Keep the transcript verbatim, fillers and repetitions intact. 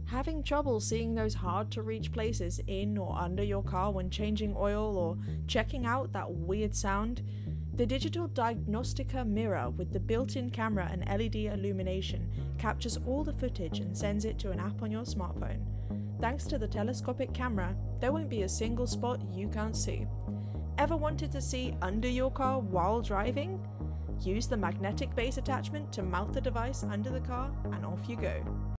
Having trouble seeing those hard to reach places in or under your car when changing oil or checking out that weird sound? The digital Diagnostica mirror with the built-in camera and L E D illumination captures all the footage and sends it to an app on your smartphone. Thanks to the telescopic camera, there won't be a single spot you can't see. Ever wanted to see under your car while driving? Use the magnetic base attachment to mount the device under the car and off you go.